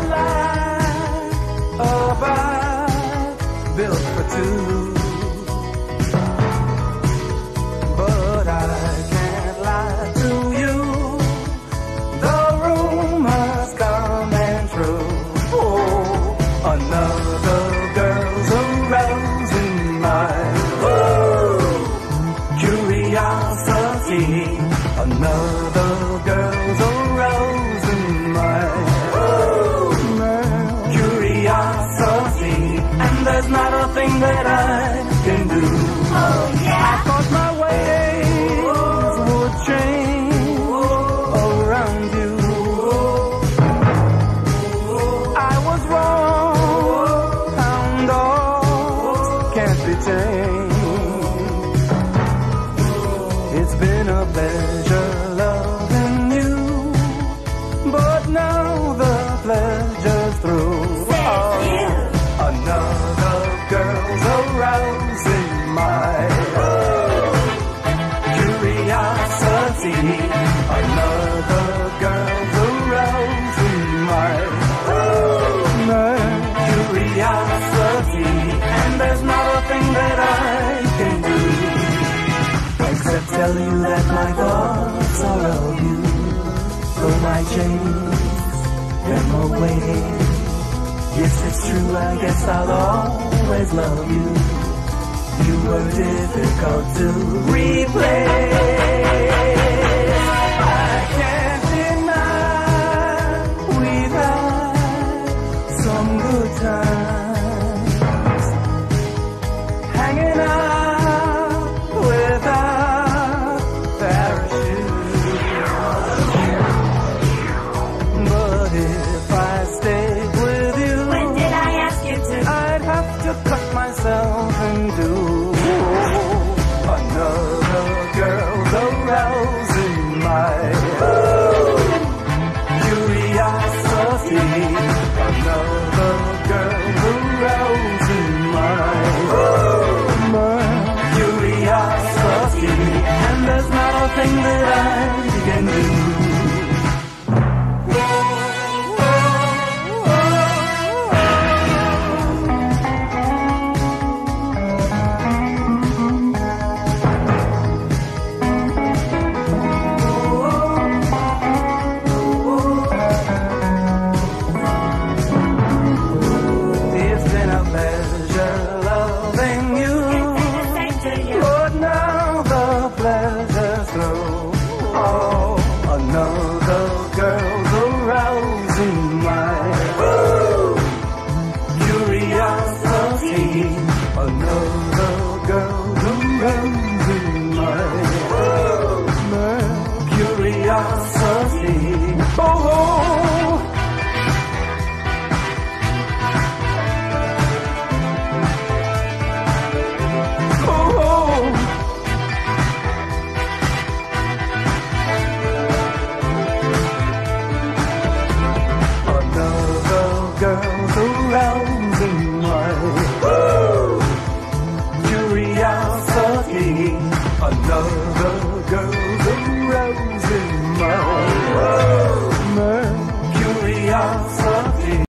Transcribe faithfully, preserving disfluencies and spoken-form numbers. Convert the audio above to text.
like a bike built for two. But I can't lie to you, the rumors coming true. Oh, another girl's arousing my oh, curiosity. Another girl's arousing my oh, curiosity. And there's not a thing that I can do. Oh, yeah. I thought my ways would change around you. I was wrong. Hound dogs can't be tamed. It's been a pleasure loving you, but now the pleasure's through. Oh, another girl's arousing my oh, curiosity. Another girl's arousing my oh, my curiosity. And there's not a thing that I can do except tell you that my thoughts are of you. Though my chase them away, yes, it's true, I guess I'll always love you. You were difficult to replace. I can't deny we've had some good times.